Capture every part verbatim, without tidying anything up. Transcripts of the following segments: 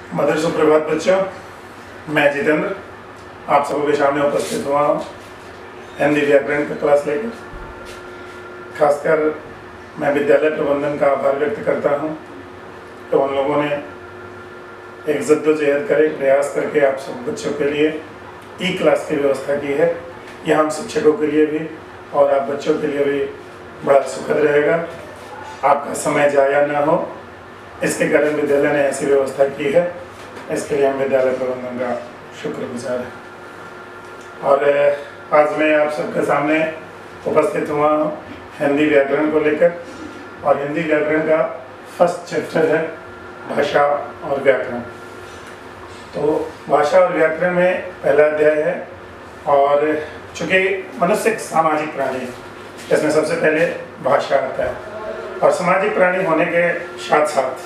मधुर सुप्रभात बच्चों, मैं जितेंद्र आप सबों के सामने उपस्थित हुआ हूँ हिंदी व्याकरण की क्लास लेकर। खासकर मैं विद्यालय प्रबंधन का आभार व्यक्त करता हूँ तो उन लोगों ने एक जद्दोजहद करे प्रयास करके आप सब बच्चों के लिए ई क्लास की व्यवस्था की है। यह हम शिक्षकों के लिए भी और आप बच्चों के लिए भी बड़ा सुखद रहेगा, आपका समय जाया ना हो, इसके कारण विद्यालय ने ऐसी व्यवस्था की है। इसके लिए हम विद्यालय प्रबंधन का शुक्रगुजार हैं। और आज मैं आप सबके सामने उपस्थित हुआ हूँ हिंदी व्याकरण को लेकर, और हिंदी व्याकरण का फर्स्ट चैप्टर है भाषा और व्याकरण। तो भाषा और व्याकरण में पहला अध्याय है, और चूँकि मनुष्य एक सामाजिक प्राणी है, इसमें सबसे पहले भाषा आता है। और सामाजिक प्राणी होने के साथ साथ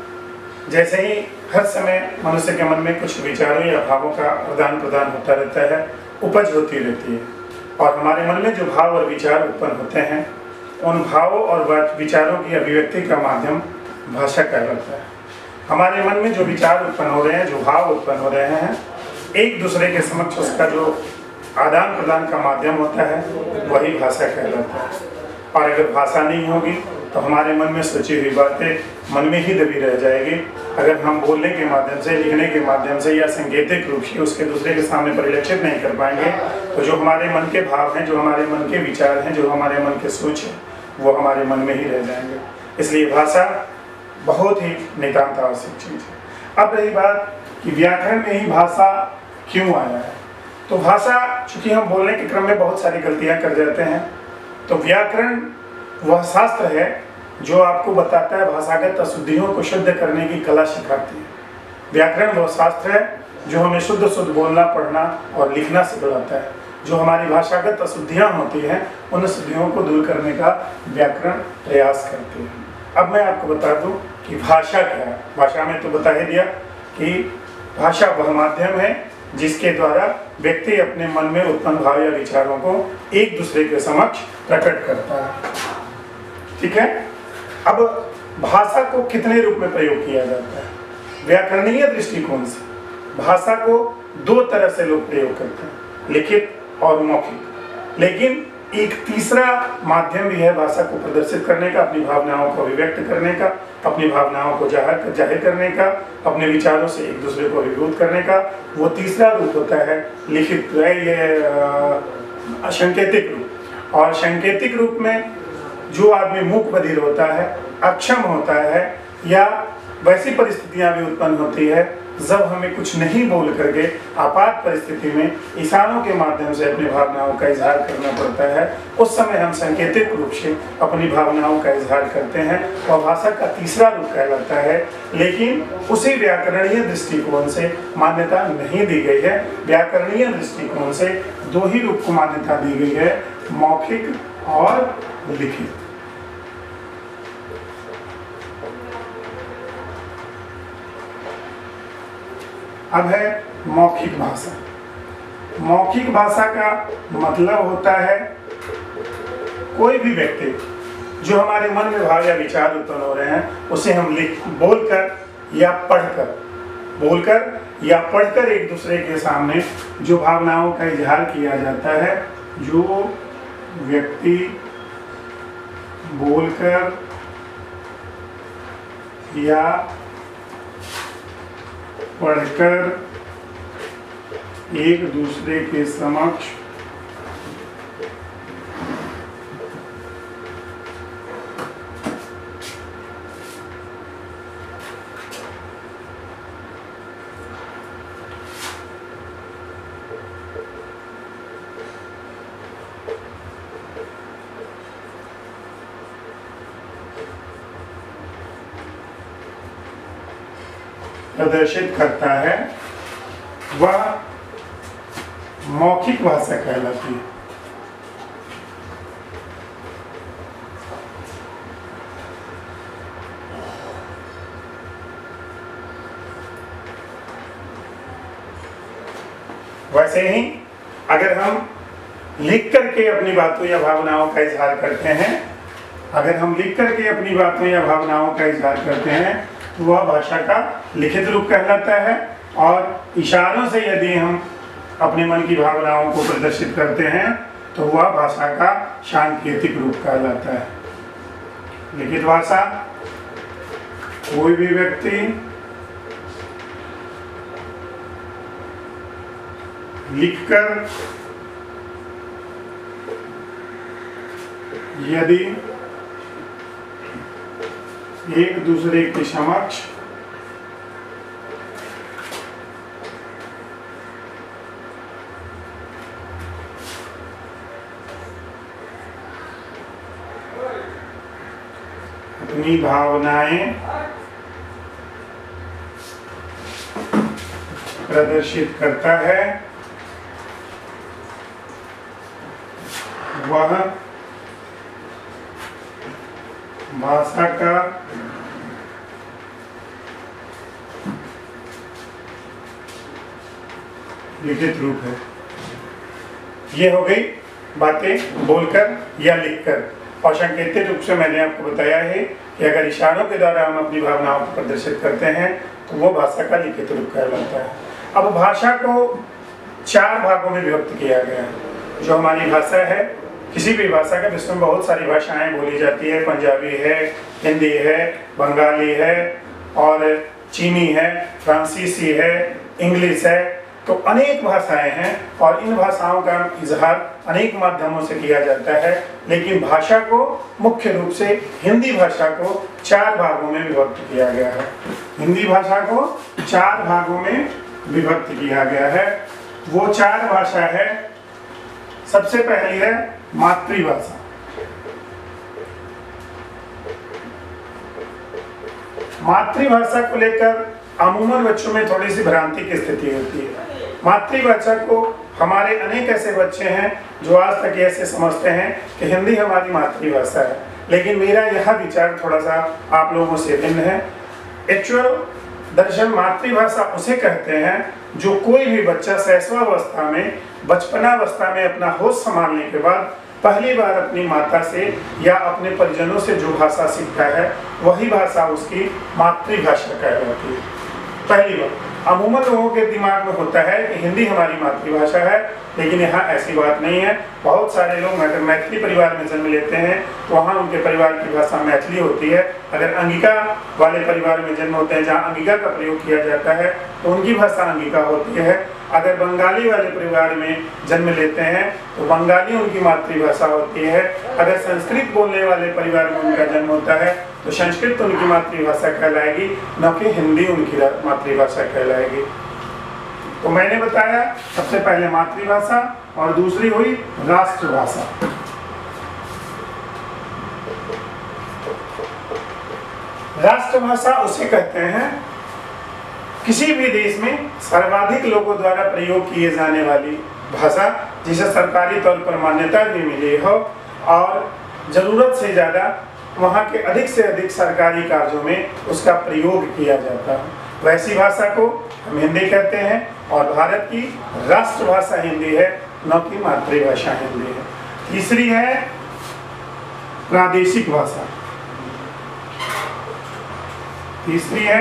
जैसे ही हर समय मनुष्य के मन में कुछ विचारों या भावों का आदान प्रदान होता रहता है, उपज होती रहती है, और हमारे मन में जो भाव और विचार उत्पन्न होते हैं, उन भावों और विचारों की अभिव्यक्ति का माध्यम भाषा कहलाता है। हमारे मन में जो विचार उत्पन्न हो रहे हैं, जो भाव उत्पन्न हो रहे हैं, एक दूसरे के समक्ष उसका जो आदान प्रदान का माध्यम होता है, वही भाषा कहलाता है। और अगर भाषा नहीं होगी तो हमारे मन में सोची हुई बातें मन में ही दबी रह जाएगी। अगर हम बोलने के माध्यम से, लिखने के माध्यम से या सांकेतिक रूप से उसके दूसरे के सामने परिलक्षित नहीं कर पाएंगे, तो जो हमारे मन के भाव हैं, जो हमारे मन के विचार हैं, जो हमारे मन के सोच हैं, वो हमारे मन में ही रह जाएंगे। इसलिए भाषा बहुत ही नितांत आवश्यक चीज़ है। अब रही बात कि व्याकरण में ही भाषा क्यों आया है, तो भाषा चूँकि हम बोलने के क्रम में बहुत सारी गलतियाँ कर जाते हैं, तो व्याकरण वह शास्त्र है जो आपको बताता है, भाषागत अशुद्धियों को शुद्ध करने की कला सिखाती है। व्याकरण वह शास्त्र है जो हमें शुद्ध शुद्ध बोलना, पढ़ना और लिखना सिखाता है। जो हमारी भाषागत अशुद्धियाँ होती हैं, उन अशुद्धियों को दूर करने का व्याकरण प्रयास करते हैं। अब मैं आपको बता दूं कि भाषा क्या है। भाषा में तो बता ही दिया कि भाषा वह माध्यम है जिसके द्वारा व्यक्ति अपने मन में उत्पन्न भाव या विचारों को एक दूसरे के समक्ष प्रकट करता है। ठीक है। अब भाषा को कितने रूप में प्रयोग किया जाता है? व्याकरणीय दृष्टिकोण से भाषा को दो तरह से लोग प्रयोग करते हैं, लिखित और मौखिक। लेकिन एक तीसरा माध्यम भी है भाषा को प्रदर्शित करने का, अपनी भावनाओं को अभिव्यक्त करने का, अपनी भावनाओं को जाहिर जाहिर करने का, अपने विचारों से एक दूसरे को अभिभूत करने का। वो तीसरा रूप होता है लिखित, ये सांकेतिक रूप। और सांकेतिक रूप में जो आदमी मूक बधिर होता है, अक्षम होता है, या वैसी परिस्थितियां भी उत्पन्न होती है जब हमें कुछ नहीं बोल करके आपात परिस्थिति में इशारों के माध्यम से अपनी भावनाओं का इजहार करना पड़ता है, उस समय हम सांकेतिक रूप से अपनी भावनाओं का इजहार करते हैं, और भाषा का तीसरा रूप कहलाता है। लेकिन उसी व्याकरणीय दृष्टिकोण से मान्यता नहीं दी गई है। व्याकरणीय दृष्टिकोण से दो ही रूप को मान्यता दी गई है, मौखिक और लिखित। अब है मौखिक भाषा। मौखिक भाषा का मतलब होता है कोई भी व्यक्ति जो हमारे मन में भाव या विचार उत्पन्न हो रहे हैं, उसे हम लिख बोलकर या पढ़कर बोलकर या पढ़कर एक दूसरे के सामने जो भावनाओं का इजहार किया जाता है, जो व्यक्ति बोलकर या पढ़कर एक दूसरे के समक्ष प्रदर्शित करता है, वह मौखिक भाषा कहलाती है। वैसे ही अगर हम लिख करके अपनी बातों या भावनाओं का इजहार करते हैं, अगर हम लिख करके अपनी बातों या भावनाओं का इजहार करते हैं तो वह भाषा का लिखित रूप कहलाता है, और इशारों से यदि हम अपने मन की भावनाओं को प्रदर्शित करते हैं तो वह भाषा का सांकेतिक रूप कहलाता है। लिखित भाषा, कोई भी व्यक्ति लिखकर यदि एक दूसरे के समक्ष अपनी भावनाएं प्रदर्शित करता है, वह भाषा का लिखित रूप है। ये हो गई बातें बोलकर या लिखकर। और सांकेतिक रूप से मैंने आपको बताया है कि अगर इशारों के द्वारा हम अपनी भावनाओं को प्रदर्शित करते हैं तो वो भाषा का लिखित रूप कहलाता है। अब भाषा को चार भागों में विभक्त किया गया है। जो हमारी भाषा है, किसी भी भाषा के विश्व में बहुत सारी भाषाएं बोली जाती है। पंजाबी है, हिंदी है, बंगाली है, और चीनी है, फ्रांसीसी है, इंग्लिश है। तो अनेक भाषाएं हैं और इन भाषाओं का इजहार अनेक माध्यमों से किया जाता है। लेकिन भाषा को मुख्य रूप से हिंदी भाषा को चार भागों में विभक्त किया गया है। हिंदी भाषा को चार भागों में विभक्त किया गया है। वो चार भाषा है, सबसे पहली है मातृभाषा। मातृभाषा को लेकर अमूमन बच्चों में थोड़ी सी भ्रांति की स्थिति होती है। मातृभाषा को हमारे अनेक ऐसे बच्चे हैं जो आज तक ऐसे समझते हैं कि हिंदी हमारी मातृभाषा है, लेकिन मेरा यह विचार थोड़ा सा आप लोगों से भिन्न है। एक्चुअल दरअसल मातृभाषा उसे कहते हैं जो कोई भी बच्चा शैशवावस्था में, बचपनावस्था में अपना होश संभालने के बाद पहली बार अपनी माता से या अपने परिजनों से जो भाषा सीखता है वही भाषा उसकी मातृभाषा कहलाती है। पहली बार अमूमन लोगों के दिमाग में होता है कि हिंदी हमारी मातृभाषा है, लेकिन यहाँ ऐसी बात नहीं है। बहुत सारे लोग अगर मैथिली परिवार में जन्म लेते हैं तो वहाँ उनके परिवार की भाषा मैथिली होती है। अगर अंगिका वाले परिवार में जन्म होते हैं जहाँ अंगिका का प्रयोग किया जाता है तो उनकी भाषा अंगिका होती है। अगर बंगाली वाले परिवार में जन्म लेते हैं तो बंगाली उनकी मातृभाषा होती है। अगर संस्कृत बोलने वाले परिवार में उनका जन्म होता है तो संस्कृत उनकी मातृभाषा कहलाएगी, न कि हिंदी उनकी मातृभाषा कहलाएगी। तो मैंने बताया सबसे पहले मातृभाषा और दूसरी हुई राष्ट्रभाषा। राष्ट्रभाषा उसे कहते हैं किसी भी देश में सर्वाधिक लोगों द्वारा प्रयोग किए जाने वाली भाषा, जिसे सरकारी तौर पर मान्यता भी मिली हो और जरूरत से ज़्यादा वहाँ के अधिक से अधिक सरकारी कार्यों में उसका प्रयोग किया जाता है। वैसी भाषा को हम हिंदी कहते हैं और भारत की राष्ट्रभाषा हिंदी है, न कि मातृभाषा हिंदी है। तीसरी है प्रादेशिक भाषा। तीसरी है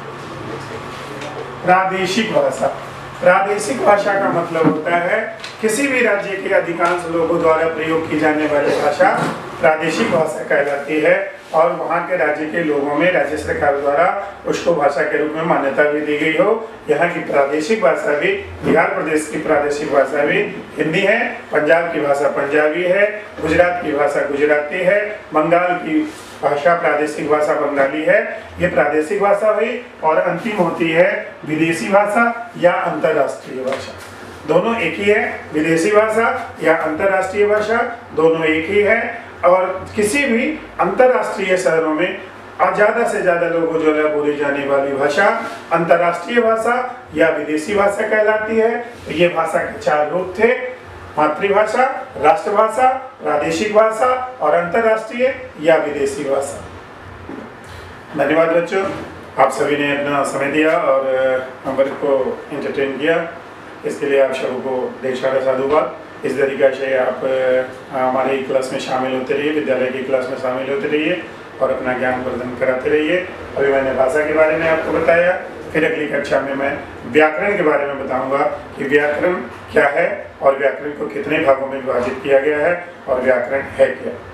प्रादेशिक भाषा। प्रादेशिक भाषा का मतलब होता है किसी भी राज्य के अधिकांश लोगों द्वारा प्रयोग की जाने वाली भाषा प्रादेशिक भाषा कहलाती है और वहाँ के राज्य के लोगों में राज्य सरकार द्वारा उसको भाषा के रूप में मान्यता भी दी गई हो। यहाँ की प्रादेशिक भाषा भी, बिहार प्रदेश की प्रादेशिक भाषा भी हिंदी है, पंजाब की भाषा पंजाबी है, गुजरात की भाषा गुजराती है, बंगाल की भाषा प्रादेशिक भाषा बंगाली है। ये प्रादेशिक भाषा हुई और अंतिम होती है विदेशी भाषा या अंतर्राष्ट्रीय भाषा। दोनों एक ही है, विदेशी भाषा या अंतर्राष्ट्रीय भाषा दोनों एक ही है। और किसी भी अंतर्राष्ट्रीय शहरों में ज़्यादा से ज़्यादा लोगों जो है बोली जाने वाली भाषा अंतर्राष्ट्रीय भाषा या विदेशी भाषा कहलाती है। तो ये भाषा के चार रूप थे, मातृभाषा, राष्ट्रभाषा, प्रादेशिक भाषा और अंतर्राष्ट्रीय या विदेशी भाषा। धन्यवाद बच्चों, आप सभी ने अपना समय दिया और हमारे को एंटरटेन किया, इसके लिए आप सबको को ढेर सारा साधुवाद। इस तरीके से आप हमारे क्लास में शामिल होते रहिए, विद्यालय की क्लास में शामिल होते रहिए। और अपना ज्ञान वर्धन कराते रहिए। अभी मैंने भाषा के बारे में आपको बताया, फिर अगली कक्षा में मैं व्याकरण के बारे में बताऊंगा कि व्याकरण क्या है और व्याकरण को कितने भागों में विभाजित किया गया है और व्याकरण है क्या।